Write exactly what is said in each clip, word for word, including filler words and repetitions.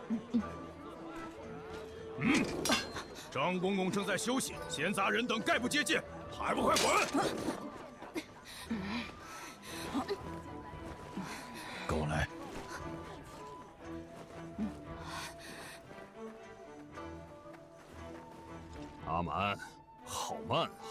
嗯，张公公正在休息，闲杂人等概不接近，还不快滚！跟我来。阿蛮，好慢啊！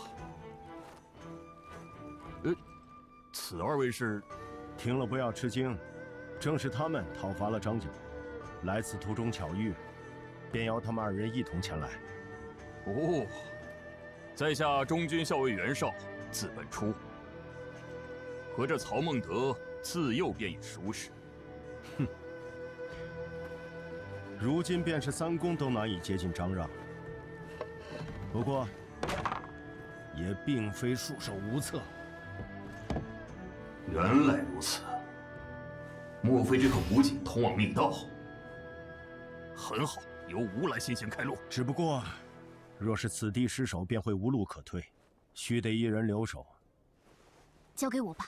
呃，此二位是？ 听了不要吃惊，正是他们讨伐了张角，来此途中巧遇，便邀他们二人一同前来。 哦，在下中军校尉袁绍，字本初，和这曹孟德自幼便已熟识。 哼，如今便是三公都难以接近张让，不过也并非束手无策。 原来如此，莫非这个吴景通往密道？很好，由吾来先行开路。 只不过，若是此地失守，便会无路可退，须得一人留守。 交给我吧。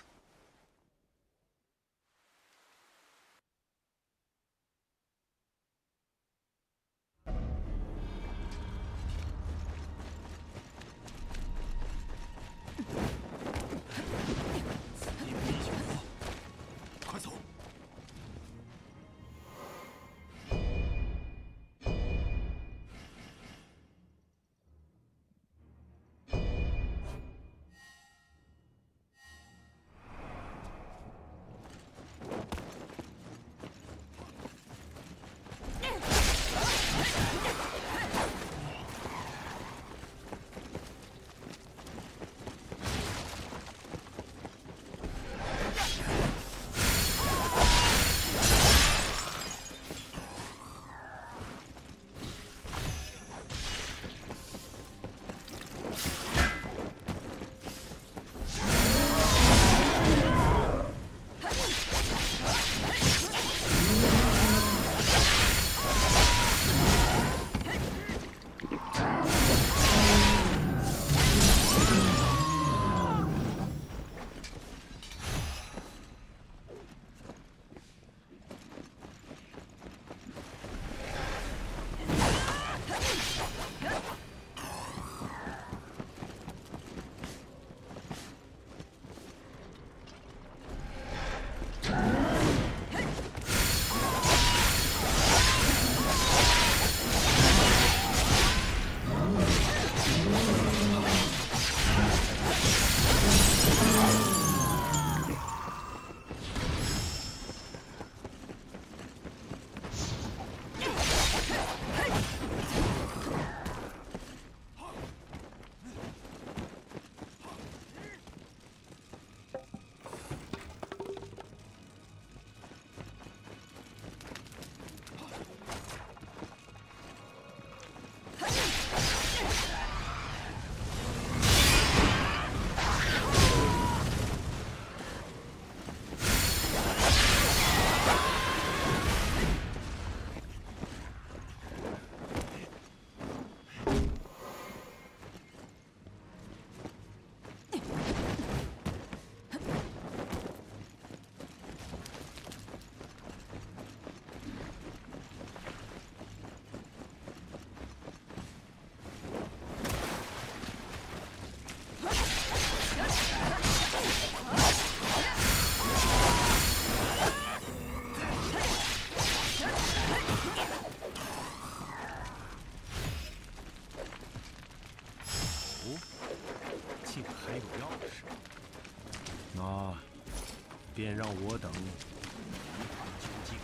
便让我等一同前进。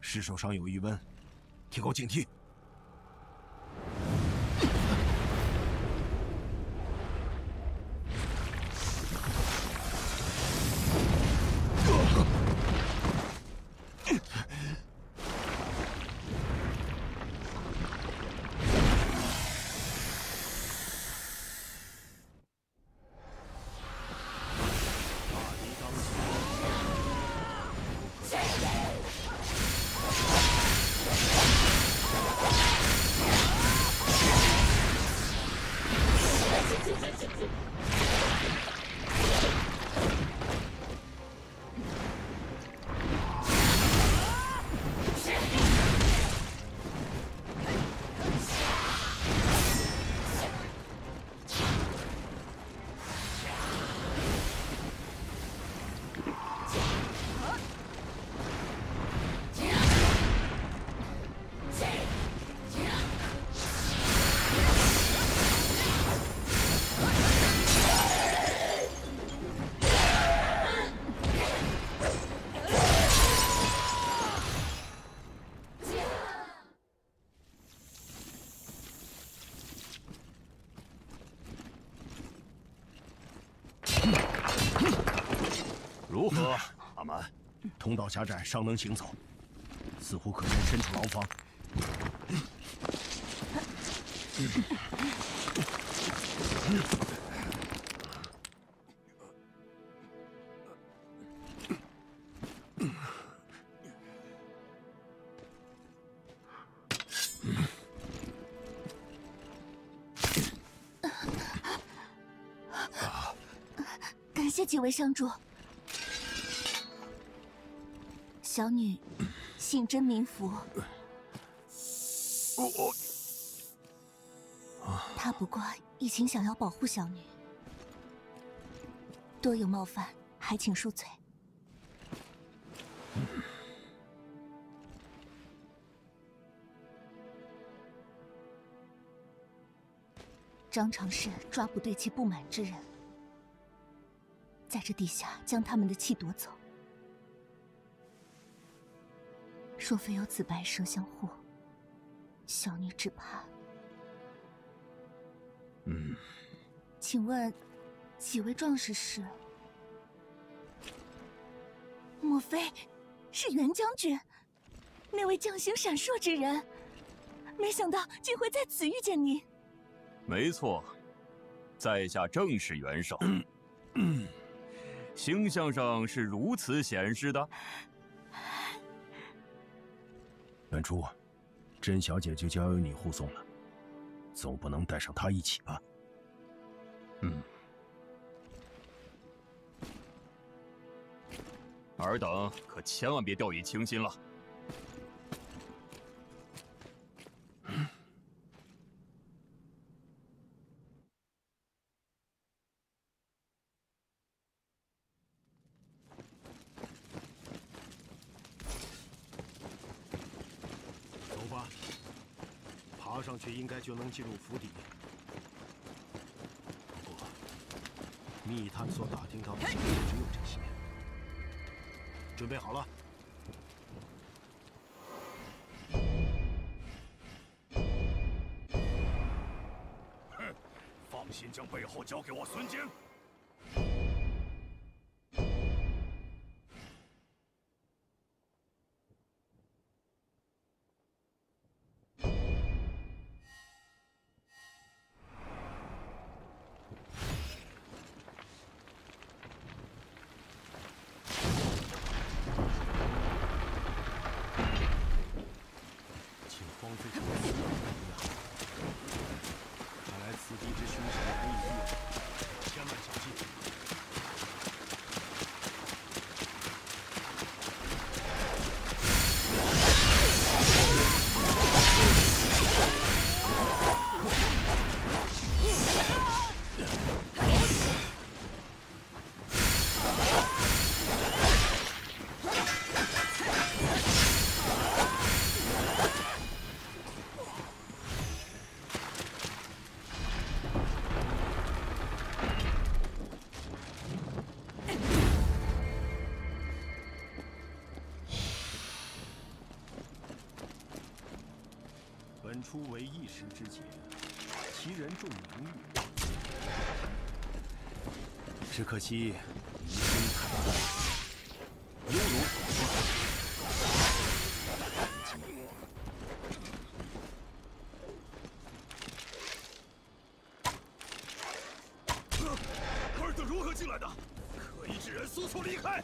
尸首上有余温，提高警惕。 如何，阿蛮？ 通道狭窄，尚能行走，似乎可先身处牢房。 感谢几位相助。 小女姓甄名福，她不过一心想要保护小女，多有冒犯，还请恕罪。张常侍抓捕对其不满之人，在这地下将他们的气夺走。 若非有此白蛇相护，小女只怕…… 嗯， 请问，几位壮士是？莫非是袁将军？那位将星闪烁之人？没想到竟会在此遇见您。 没错，在下正是袁绍。形象上是如此显示的。 袁初，甄小姐就交由你护送了，总不能带上她一起吧？ 嗯。尔等可千万别掉以轻心了。 爬上去应该就能进入府邸。不过，密探所打听到的信息只有这些。准备好了。 哼，放心，将背后交给我孙坚。 荒废成死人一样，看来此地之凶险难以预料。千万小初为一时之节，其人重名誉。只可惜疑心太重，犹如所说。 二等如何进来的？可疑之人速速离开！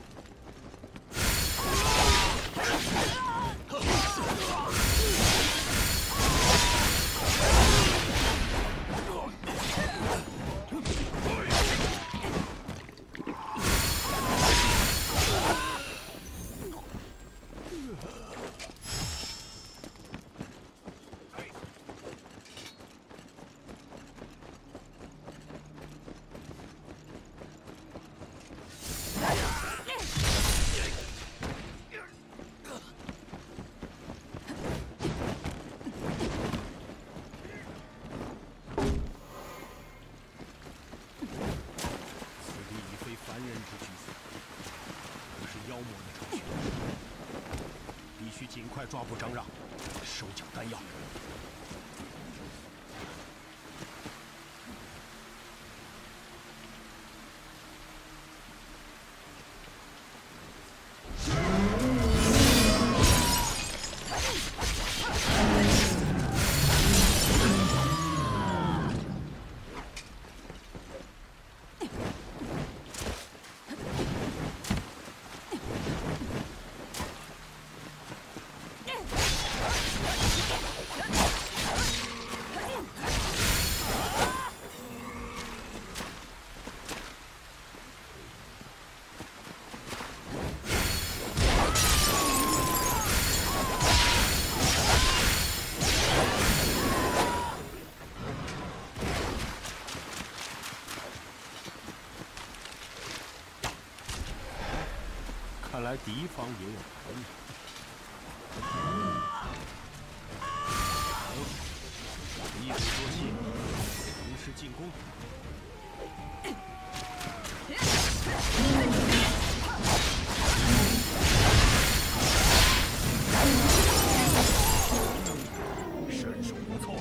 尽快抓捕张让，收缴丹药。 看来敌方也有怀疑。一鼓作气，同时进攻。 身手不错。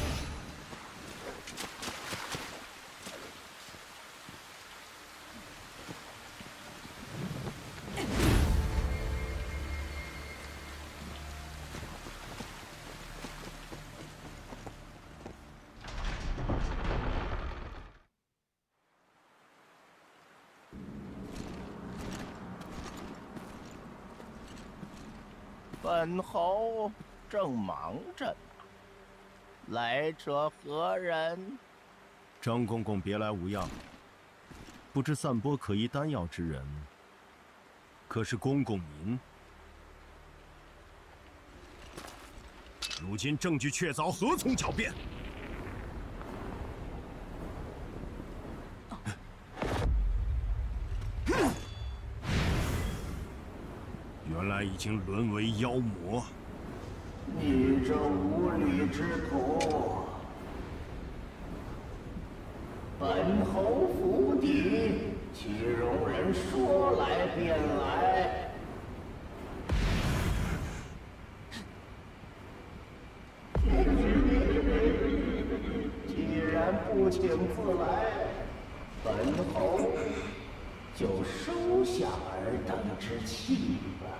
本侯正忙着呢，来者何人？ 张公公别来无恙。不知散播可疑丹药之人，可是公公您？如今证据确凿，何从狡辩？原来已经沦为妖魔。 你这无礼之徒！本侯府邸岂容人说来便来？既然不请自来，本侯就收下尔等之气吧。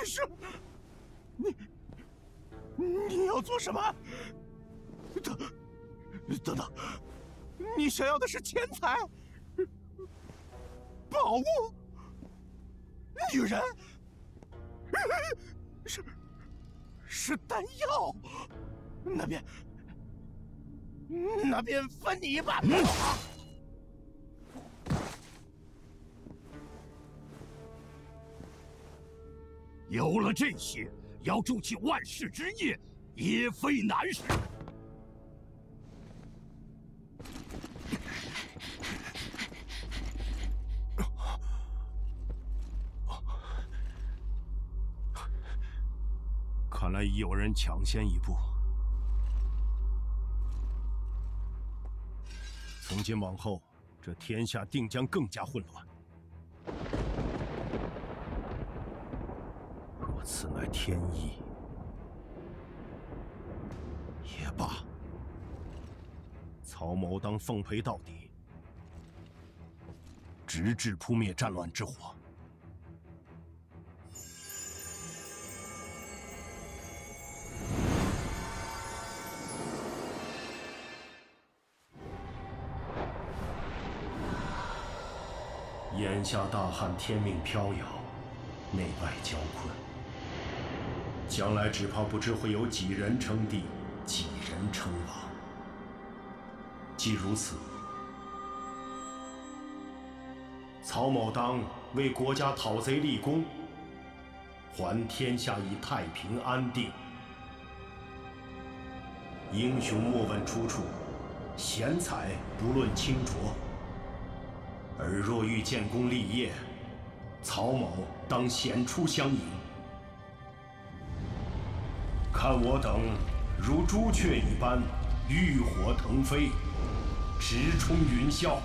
是，你你要做什么？等等等，你想要的是钱财、宝物、女人，是是弹药。那边那边分你一半。嗯 有了这些，要筑起万世之业，也非难事。 看来已有人抢先一步。从今往后，这天下定将更加混乱。 此乃天意，也罢。曹某当奉陪到底，直至扑灭战乱之火。眼下大汉天命飘摇，内外交困。 将来只怕不知会有几人称帝，几人称王。既如此，曹某当为国家讨贼立功，还天下以太平安定。英雄莫问出处，贤才不论清浊。而若欲建功立业，曹某当显出相迎。 看我等如朱雀一般，浴火腾飞，直冲云霄。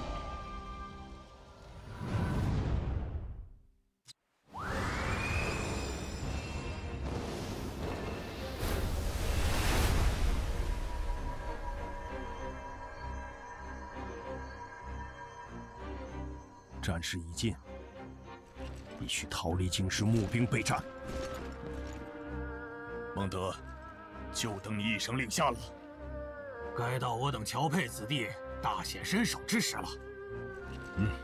战事已尽，必须逃离京师，募兵备战。 孟德，就等你一声令下了。该到我等乔佩子弟大显身手之时了。 嗯。